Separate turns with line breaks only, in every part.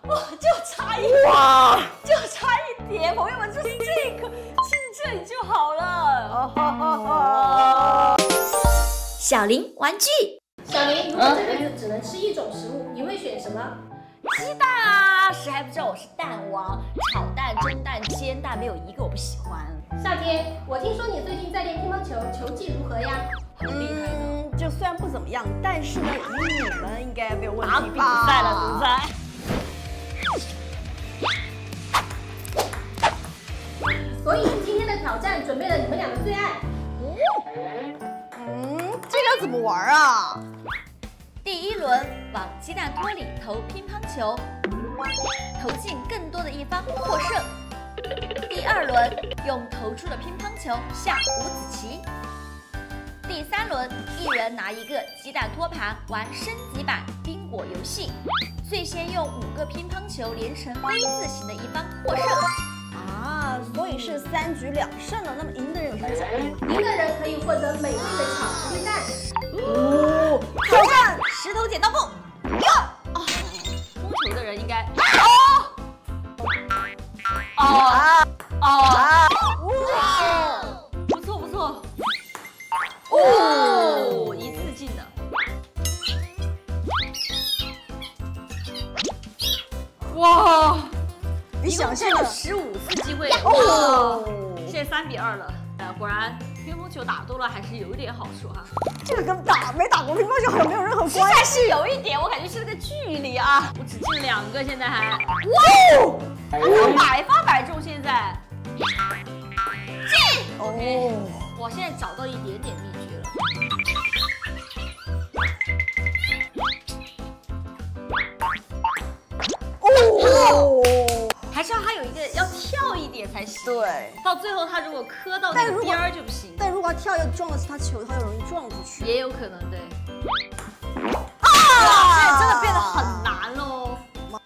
哇，就差一点，哇，就差一点，朋友们，就是这个，进这里就好了。小林玩具，
小林，如果这辈子只能吃一种食物，你会选什么？
鸡蛋啊，谁还不知道我是蛋王？炒蛋、蒸蛋、煎蛋，没有一个我不喜欢。
夏天，我听说你最近在练乒乓球，球技如何呀？
很厉害的。
就虽然不怎么样，但是呢，以你们应该没有问
打
题
比赛了，对不对？
所以今天的挑战准备了你们俩的最爱。
这个要怎么玩啊？
第一轮往鸡蛋托里投乒乓球，投进更多的一方获胜。第二轮用投出的乒乓球下五子棋。第三轮一人拿一个鸡蛋托盘玩升级版宾果游戏，最先用5个乒乓球连成 V 字形的一方获胜。
啊，所以是3局2胜了。那么赢的人有什么奖励吗？
赢的人可以获得美味的巧克力蛋。
哦，挑战
石头剪刀布。输球的人应该哇，不错不错。哦，一次进的。哇，
你想象的
15次机会哦，现在3比2了。果然乒乓球打多了还是有一点好处哈。
这个跟没打过乒乓球好像没有任何关系。
实在是有一点，我感觉是那个距离啊。我只进2个，现在还哇哦，100发100中，现在进。OK， 我现在找到一点点秘诀了。
哦，
还是要它有一个要跳一点才行。
对，
到最后它如果磕到那个边儿就不行。
但如果他跳又撞的是他球，他又容易撞出去。
也有可能对。
啊，
现在真的变得很难喽。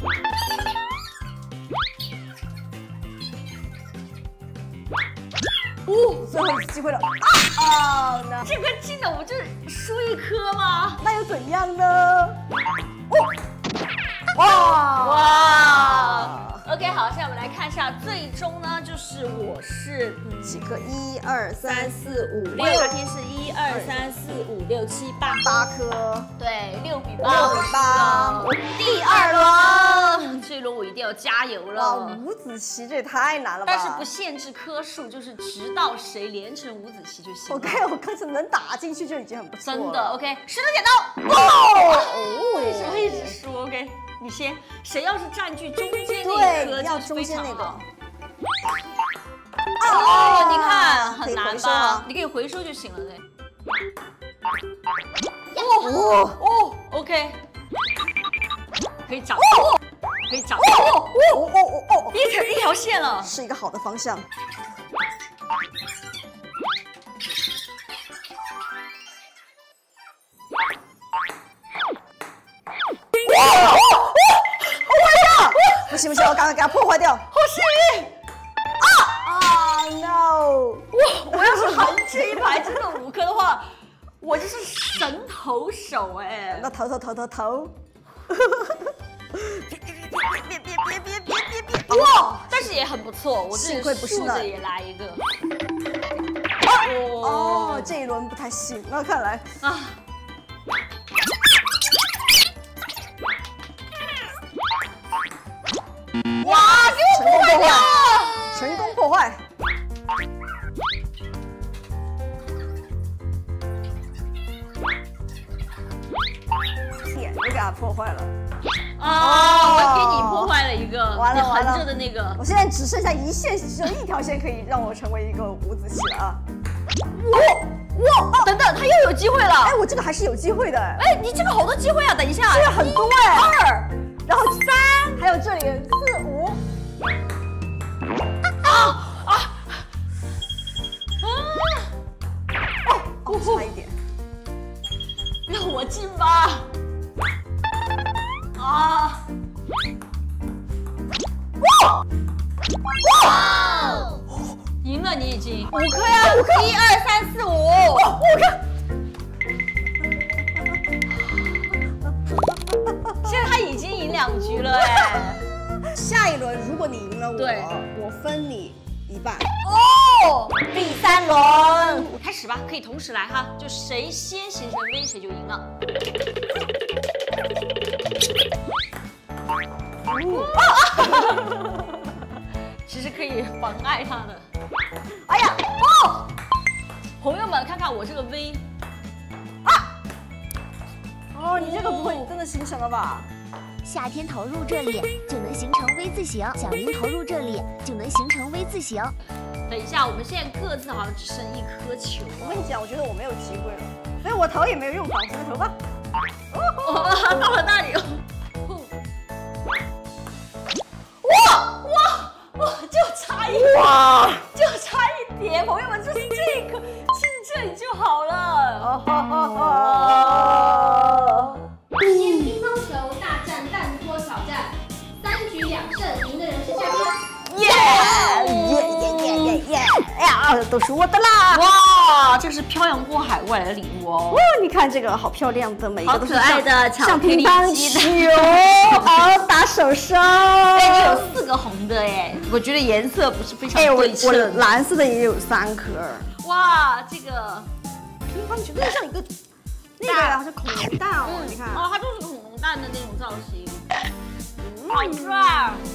最后一次机会了啊！那
这颗进的我就输1颗吗？
那又怎样呢？哇
OK， 好，现在我们来看一下，最终呢，就是我是
几颗？1、2、3、4、5、
6，
6，
那天是1、2、3、4、5、6、7、8，
8颗。
对，6比8，
6比8。
第2轮，这一轮我一定要加油
哇，
了。
五子棋这也太难了吧！
但是不限制颗数，就是直到谁连成五子棋就行了。
我刚才能打进去就已经很不错了。
真的 OK， 石头剪刀。为什么一直输 ？OK， 你先，谁要是占据中间那一颗，
要中间那个。
哦，你看很难
可以回收
吧
啊？
你可以回收就行了，对。OK， 可以掌握，可以掌握。一条线了，
是一个好的方向。不行不行，我赶快给它破坏掉。
好幸运
！No！
我要是含这一排真的5颗的话，我就是神投手哎。
那投！别！
哇！但是也很不错，我这
幸亏不是那
竖着也来一个。
哦，这一轮不太行，那看来
啊。哇！给我破坏掉！
成功破坏！点就给它破坏了。
啊！我给你破坏了一个，
完了
你横着的那个。
我现在只剩下一线，只有一条线可以让我成为一个五子棋了啊！
哇！等等，他又有机会了。
哎，我这个还是有机会的。
哎，你这个好多机会啊！等一下，
这个很多哎。
2，
然后3，还有这里4、5。差一点。
让我进吧。啊！哇！赢了，你已经5颗呀！1、2、3、4、5，5颗。现在他已经赢2局了哎。
下一轮如果你赢了
对
我分你一半。
哦，
第3轮
开始吧，可以同时来哈，就谁先形成 V 谁就赢了。其实可以妨碍他的。哎呀，哦，朋友们看看我这个 V。
哦，你这个不会真的形成了吧？
夏天投入这里就能形成 V 字形，小林投入这里就能形成 V 字形。
等一下，我们现在各自好像只剩1颗球。
我跟你讲，我觉得我没有机会了，所以我投也没有用，仿佛投吧。
到了那里。哇，就差一点，就差一点，朋友们，就是这个进这里就好了。
今天乒乓球大战弹托挑战，3局2胜，赢的人是嘉宾。
耶！哎呀，都是我的啦！
哇，这是漂洋过海过来的礼物哦。
你看这个好漂亮的，每一个都是
好可爱的巧
像
克力
乒乓
机
球，打手上。
哎，你有4个红的哎，我觉得颜色不是非常对称。
我蓝色的也有3颗。
哇，这个
乒乓球，这像一个那个好像恐龙蛋哦，你看。
哦，它就是恐龙蛋的那种造型，好帅啊！